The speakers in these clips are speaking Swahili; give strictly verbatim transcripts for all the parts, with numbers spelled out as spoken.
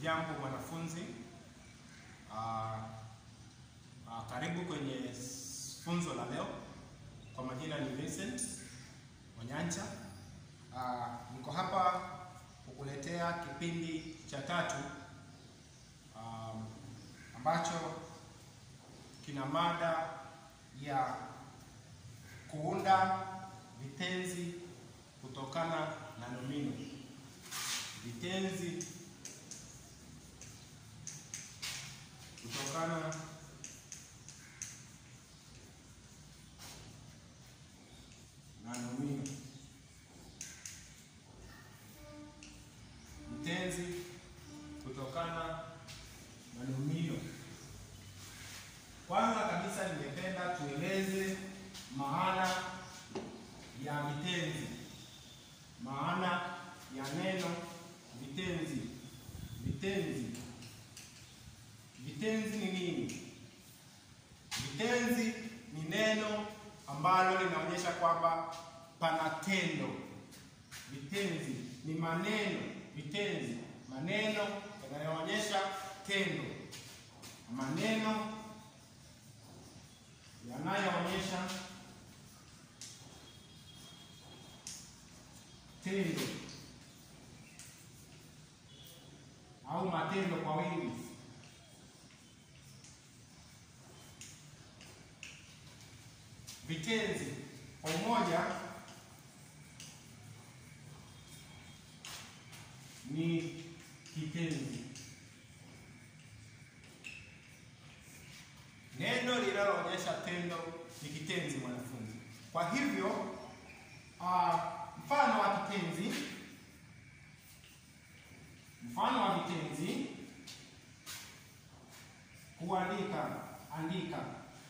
Hujambo mwanafunzi, uh, uh, karibu kwenye funzo la leo. Kwa majina ni Vincent Onyancha. Uh, niko hapa kukuletea kipindi cha tatu um, ambacho kina mada ya kuunda vitenzi kutokana na nomino. Vitenzi kutokana na nomino. Vitenzi kutokana na nomino. Kwanza kabisa ningependa tueleze maana ya vitenzi. Maana ya neno vitenzi. Vitenzi. Vitenzi ni nini? Vitenzi ni neno ambalo linaonyesha kwamba pana tendo. Vitenzi ni maneno. Vitenzi maneno yanayoonyesha tendo. Maneno yanayoonyesha tendo au matendo kwa wingi. Vitenzi kwa umoja ni kitenzi. Neno linaloonyesha tendo ni kitenzi mwanafunzi. Kwa hivyo uh, mfano wa kitenzi mfano wa vitenzi: kuandika, andika.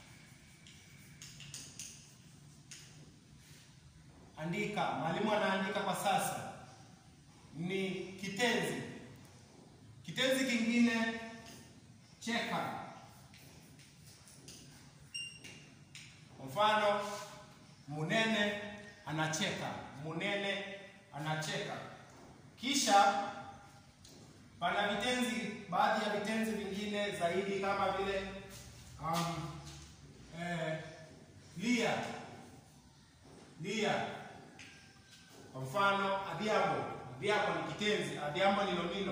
Andika, mwalimu anaandika kwa sasa, ni kitenzi. Kitenzi kingine: cheka. Mfano, Munene anacheka. Munene anacheka. Kisha pana vitenzi, baadhi ya vitenzi vingine zaidi kama vile um, eh, lia. Lia. Kwa mfano, adhiambo. Adhiambo ni kitenzi, adhiambo ni nomino.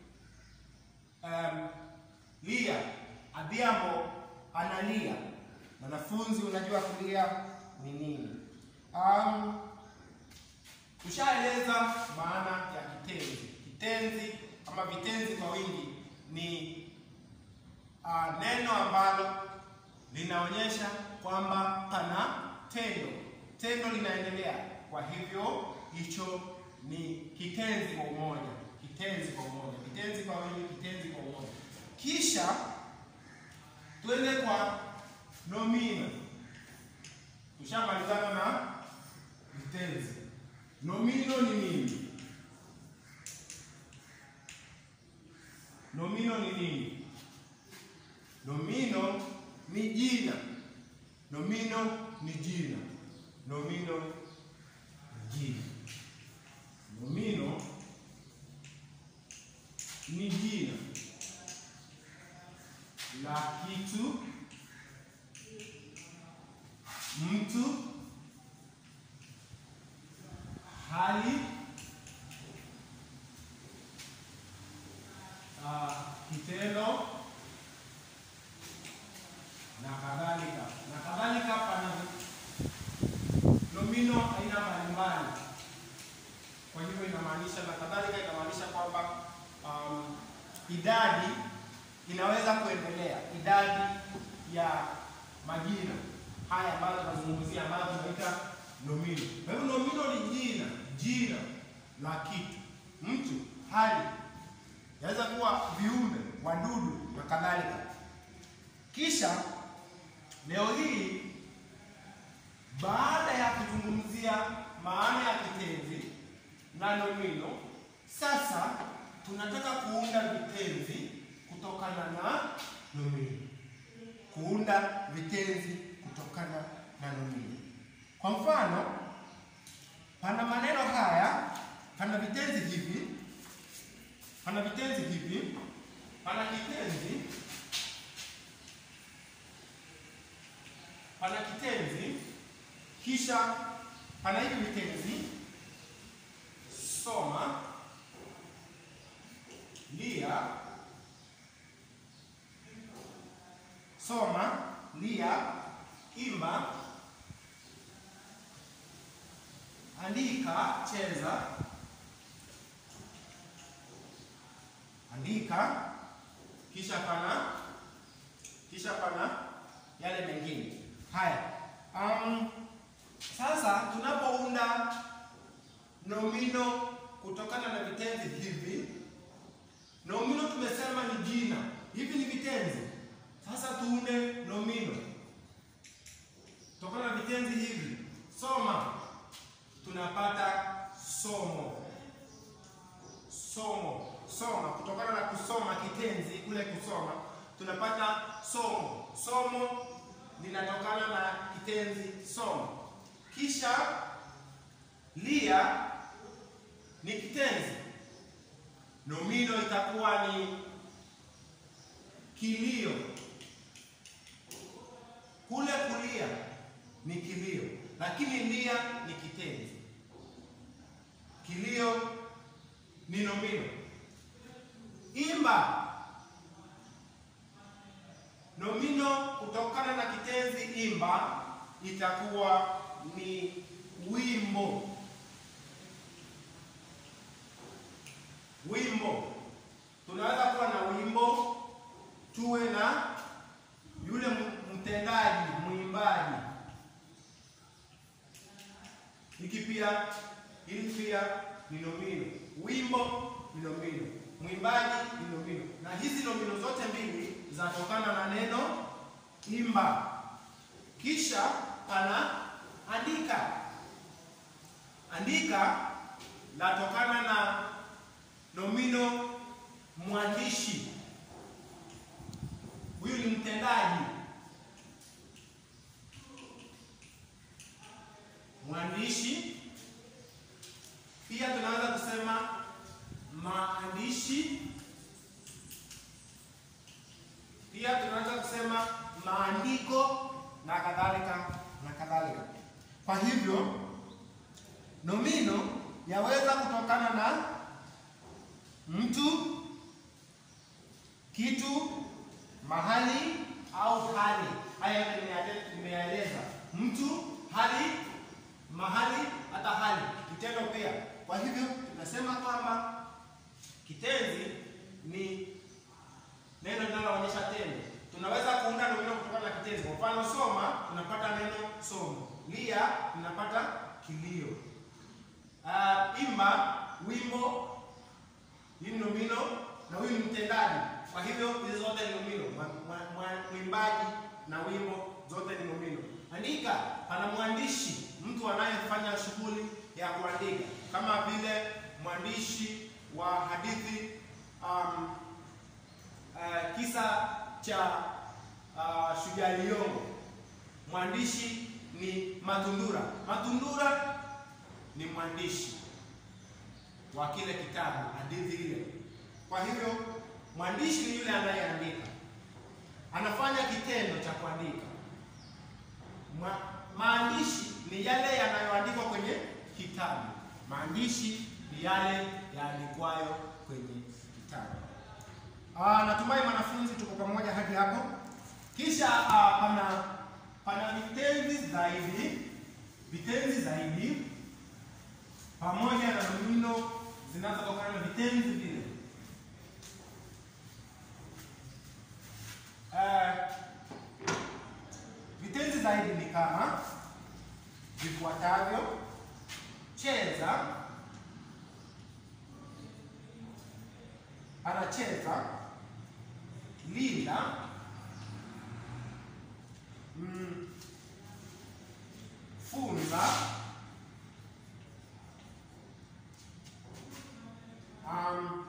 Um, lia. Adhiambo analia. Wanafunzi, unajua kulia ni nini? Um, tushaeleza maana ya kitenzi. Kitenzi ama vitenzi kwa wingi ni uh, neno ambalo linaonyesha kwamba pana tendo. Tendo linaendelea. Kwa hivyo hicho ni kitenzi kwa umoja. Kitenzi kwa umoja. Kitenzi kwa wingi, kitenzi kwa umoja. Kisha tuende kwa nomino. Tushamalizana na vitenzi. Nomino ni nini? Nomino ni nini? Nomino ni jina. Nomino ni jina. Nomino ni jina. Nomino ni jina la kitu, mtu, hali, uh, kitendo na kadhalika. Na kadhalika pana nomino aina mbalimbali. Kwa hivyo inamaanisha, na kadhalika inamaanisha kwamba um, idadi inaweza kuendelea. Idadi ya majina haya ambayo tunazungumzia, ambayo tunaita nomino. Kwa hivyo nomino ni jina, jina la kitu, mtu, hali, inaweza kuwa viumbe, wadudu na kadhalika. Kisha leo hii, baada ya kuzungumzia maana ya kitenzi na nomino, sasa tunataka kuunda vitenzi kutokana na nomino. Kuunda vitenzi kutokana na nomino. Kwa mfano, pana maneno haya, pana vitenzi hivi Pana vitenzi hivi. Pana kitenzi. Pana kitenzi. Kisha pana hivi vitenzi. Soma, lia, soma, lia, imba, andika, cheza, andika, kisha pana kisha pana yale mengine. Haya. Um, sasa tunapounda nomino kutokana na vitenzi hivi, nomino tumesema ni jina. Hivi ni vitenzi. Sasa tuunde nomino kutokana na vitenzi hivi. Soma, tunapata somo. Somo, soma, kutokana na kusoma kitenzi kule kusoma, tunapata somo. Somo linatokana na kitenzi somo. Kisha lia ni kitenzi. Nomino itakuwa ni kilio. Kule kulia ni kilio, lakini lia ni kitenzi. Kilio ni nomino. Imba, nomino kutokana na kitenzi imba itakuwa ni wimbo. Wimbo, tunaweza kuwa na wimbo, tuwe na yule mtendaji, mwimbaji. Hiki pia, hili pia ni nomino. Wimbo ni nomino, mwimbaji ni nomino, na hizi nomino zote mbili zinatokana na neno imba. Kisha pana andika. Andika latokana na nomino mwandishi. Huyu ni mtendaji. Mwandishi. Pia tunaweza kusema maandishi. Pia tunaweza kusema maandiko na kadhalika na kadhalika. Kwa hivyo nomino yaweza kutokana na mtu, kitu, mahali au hali. Haya nimeeleza: mtu, hali, mahali, hata hali, kitendo pia. Kwa hivyo tunasema kwamba kitenzi ni neno linaloonyesha tendo. Tunaweza kuunda nomino kutokana na kitenzi. Kwa mfano soma, tunapata neno somo. Lia, tunapata kilio. Uh, imba, wimbo, hii ni nomino, na huyu ni mtendaji. Kwa hivyo hizo zote ni nomino. Mwimbaji na wimbo zote ni nomino. Andika, pana mwandishi, mtu anayefanya shughuli ya kuandika, kama vile mwandishi wa hadithi, um, uh, kisa cha uh, Shujaa Liyongo. Mwandishi ni Matundura. Matundura ni mwandishi wa kile kitabu, hadithi ile. Kwa hivyo mwandishi ni yule anayeandika, anafanya kitendo cha kuandika. Ma, maandishi ni yale yanayoandikwa kwenye kitabu. Maandishi ni yale yaandikwayo kwenye kitabu. Ah, natumai mwanafunzi tuko pamoja hadi hapo. Kisha ah, pana pana vitenzi zaidi, vitenzi zaidi pamoja na nomino zinazotokana na vitenzi vile. Uh, vitenzi zaidi ni kama vifuatavyo: cheza, anacheza, linda, mm, funza, um,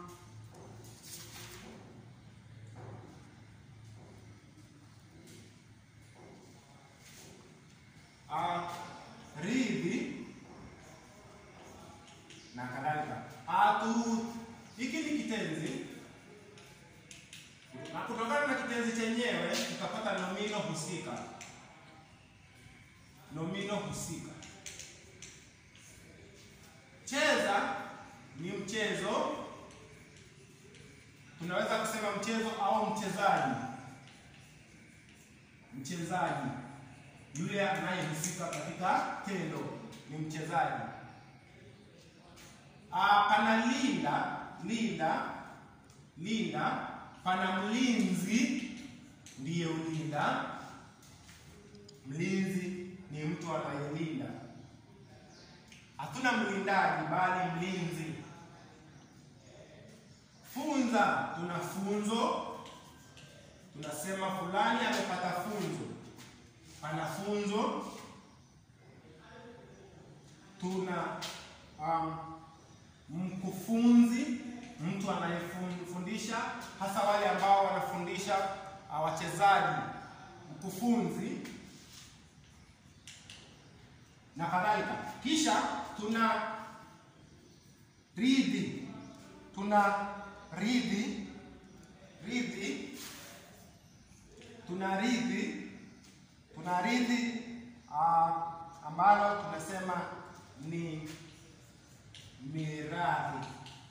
uh, ridhi na kadhalika. Atu, hiki ni kitenzi. husika. Cheza ni mchezo, tunaweza kusema mchezo au mchezaji. Mchezaji yule anayehusika katika tendo ni mchezaji. Ah, pana linda, linda, linda, pana mlinzi, ndiye ulinda. Mlinzi ni mtu anayelinda. Hatuna mlindaji bali mlinzi. Funza, tuna funzo. Tunasema fulani amepata funzo. Pana funzo. Tuna um, mkufunzi, mtu anayefundisha, hasa wale ambao wanafundisha uh, wachezaji. Mkufunzi na kadhalika. Kisha tuna ridhi, tuna ridhi, ridhi, tuna ridhi, tuna ridhi uh, ambalo tunasema ni miradhi,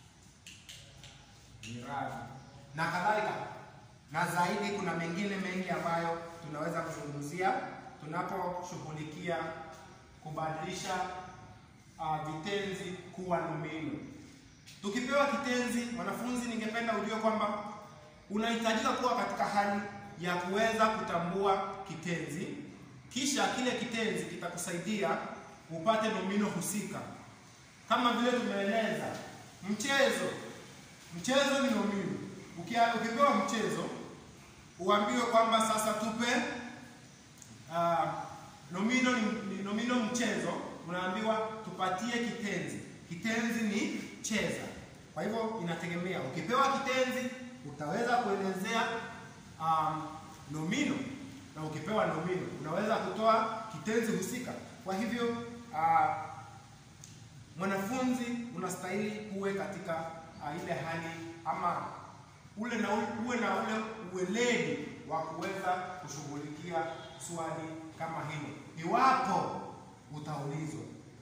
miradhi na kadhalika. Na zaidi kuna mengine mengi ambayo tunaweza kuzungumzia tunaposhughulikia kubadilisha uh, vitenzi kuwa nomino. Tukipewa kitenzi, wanafunzi, ningependa ujue kwamba unahitajika kuwa katika hali ya kuweza kutambua kitenzi, kisha kile kitenzi kitakusaidia upate nomino husika. Kama vile tumeeleza, mchezo, mchezo ni nomino. Ukipewa mchezo, uambiwe kwamba sasa tupe uh, nomino ni nomino mchezo, unaambiwa tupatie kitenzi. Kitenzi ni cheza. Kwa hivyo inategemea, ukipewa kitenzi utaweza kuelezea um, nomino, na ukipewa nomino unaweza kutoa kitenzi husika. Kwa hivyo uh, mwanafunzi unastahili kuwe katika uh, ile hali ama ule na ule, uwe na ule uweledi wa kuweza kushughulikia swali kama hilo iwapo utaulizwa.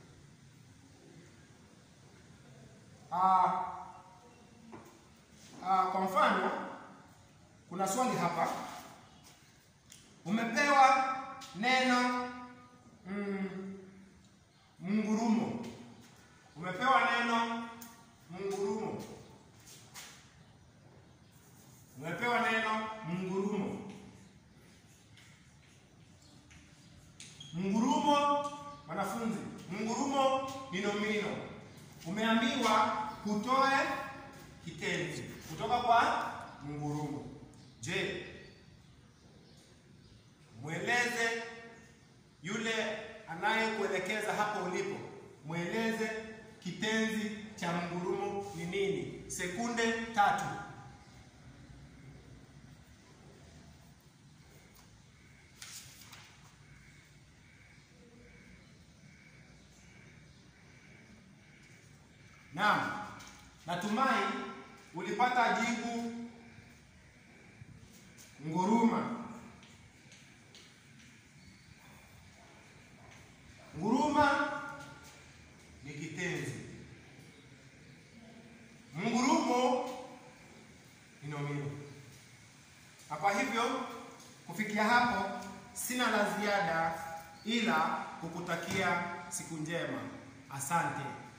Uh, uh, kwa mfano kuna swali hapa, umepewa neno mm, mngurumo. Umepewa neno mngurumo. Umepewa neno mngurumo. Mngurumo, wanafunzi, mngurumo ni nomino. Umeambiwa kutoe kitenzi kutoka kwa mngurumo. Je, mweleze yule anayekuelekeza hapo ulipo, mweleze kitenzi cha mngurumo ni nini? Sekunde tatu. Naam, natumai ulipata jibu nguruma. Nguruma ni kitenzi. Mngurumo ni nomino. Na kwa hivyo kufikia hapo sina la ziada ila kukutakia siku njema. Asante.